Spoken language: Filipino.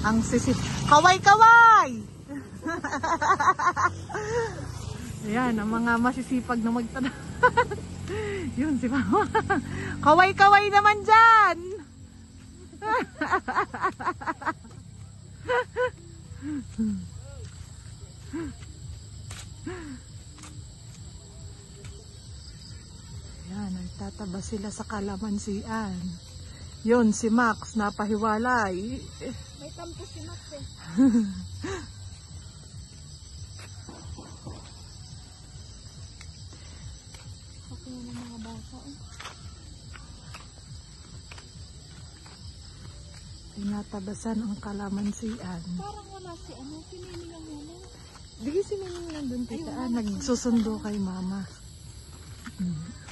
Ang sisip. Kaway-kaway! Ayan, ang mga masisipag na magtanong. Yun si Mama. Kaway-kaway naman dyan! Ayan, nagtataba sila sa kalamansian. Yun, si Max, napahiwalay. May tampo si Max eh. Ako na ng mga bata eh. Tinatabasan ang kalamansian. Parang wala si ano, si Mimi lang wala. Di si Mimi lang doon, tita. Nagsusundo kay Mama.